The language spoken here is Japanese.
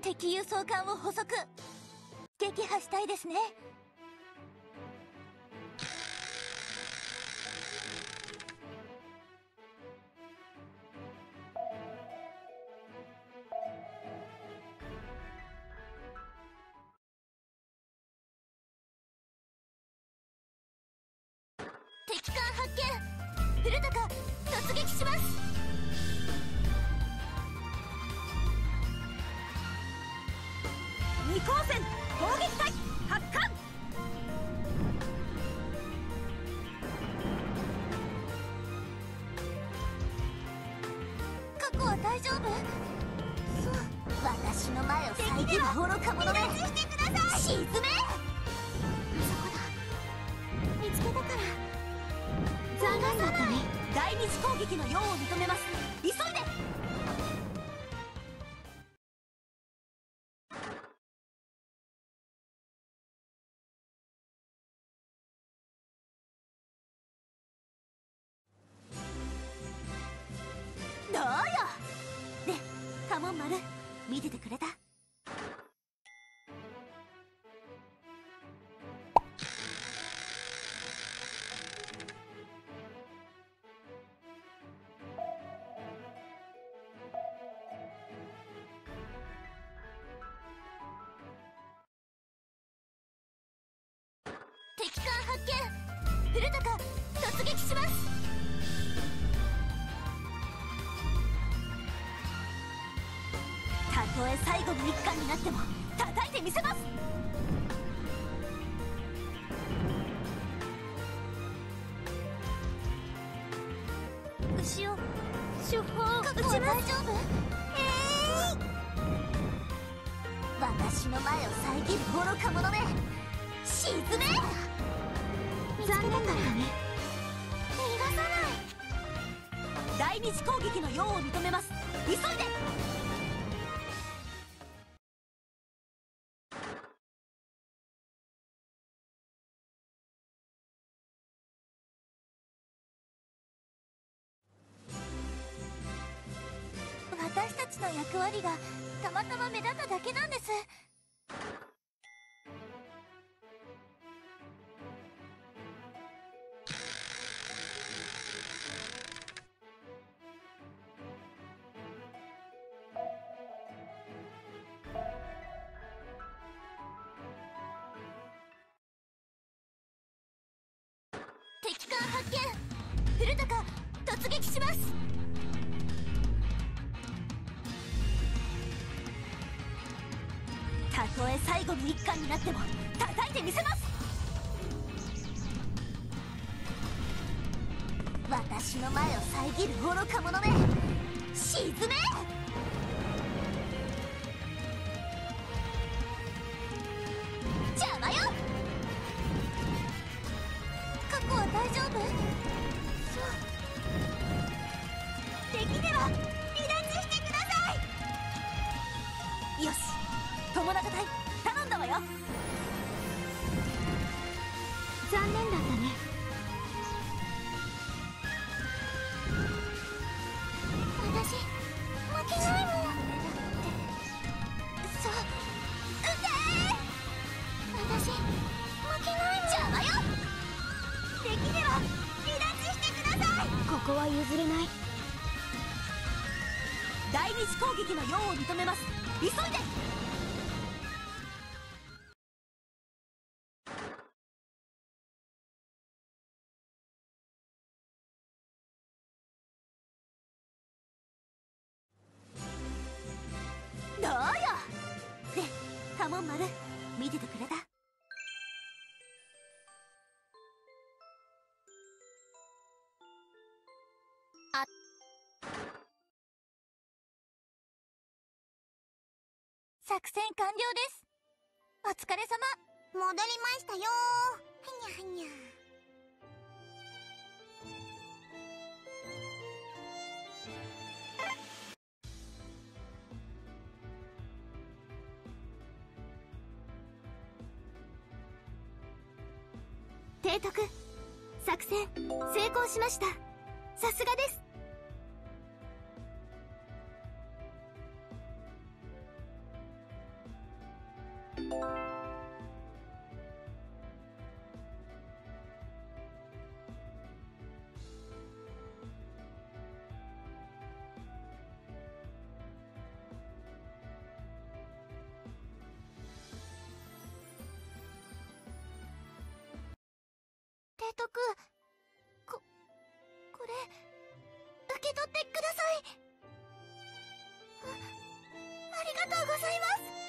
敵輸送艦を捕捉。撃破したいですね。敵艦発見。古高、突撃します。二光線攻撃隊発艦。過去は大丈夫？そう、私の前を遮る愚か者め。離脱してください。沈め。そこだ、見つけたから。残念だったね。第二次攻撃の用を認めます。急いで。どうよ。ね、カモン丸、見ててくれた？敵艦発見。古高、突撃します。たとえ最後の一巻になっても叩いてみせます。牛を主砲撃ちます。大丈夫？私の前を遮る愚か者め。沈め。残念だったね。逃がさない。第二次攻撃の用を認めます。急いで。私たちの役割がたまたま目立っただけなんです。敵艦発見。古高、突撃します。たとえ最後の一巻になっても叩いてみせます。私の前を遮る愚か者め。沈め。邪魔よ。過去は大丈夫？そう、できれば離脱してください。よし、友永隊頼んだわよ。残念だったね。私負けないもん。そう、私負けないもん。邪魔よ。できれば離脱してください。ここは譲れない。第二次攻撃の用を認めます。急いで。どうよ。で、カモン丸、見ててくれた？あ、作戦完了です。お疲れ様。 戻りましたよー。はにゃはにゃ。 提督、作戦成功しました。さすがです。 提督、これ、受け取ってください。ありがとうございます。